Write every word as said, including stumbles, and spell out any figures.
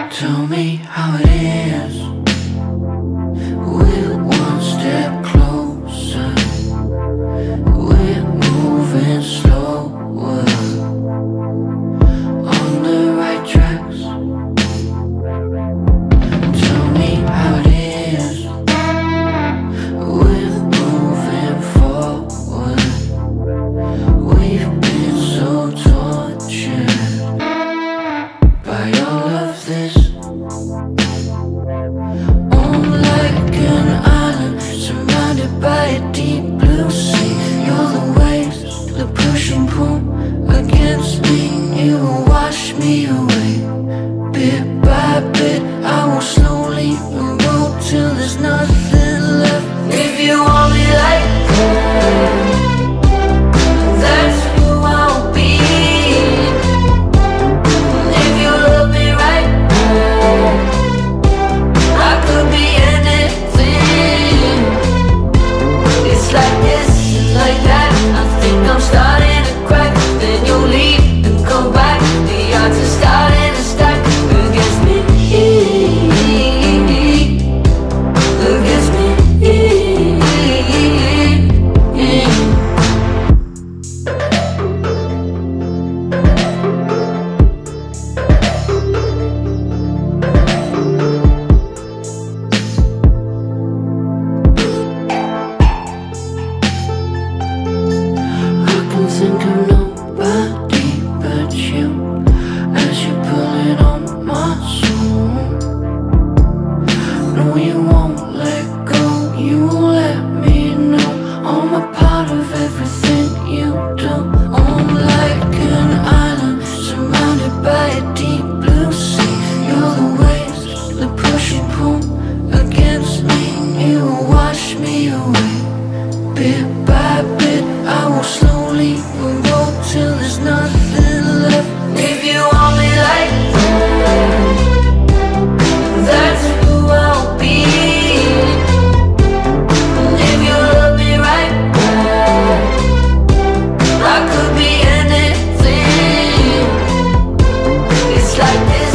Tell me how it is. We're one step closer. We're moving slower on the right tracks. Tell me how it is. We're moving forward. We've been so tortured by all of this. I'm like an island surrounded by a deep blue sea. You're the waves that push and pull against me. You will wash me away. Bit by bit I will slowly erode till there's nothing left. If you want me like that, that's who I'll be. If you love me right back, I could be anything. It's like this, it's like that. I think I'm starting to crack. Then you'll leave and come back. The odds are starting to stack against me, against me. Think of nobody but you as you pull it on my soul. No, you won't let go, you won't let me know I'm a part of everything you do. I'm like an island surrounded by a deep blue sea. You're the waves that push and pull against me. You will wash me away. Bit by bit I will slowly erode till there's nothing left. If you want me like that, that's who I'll be. If you love me right back, I could be anything. It's like this.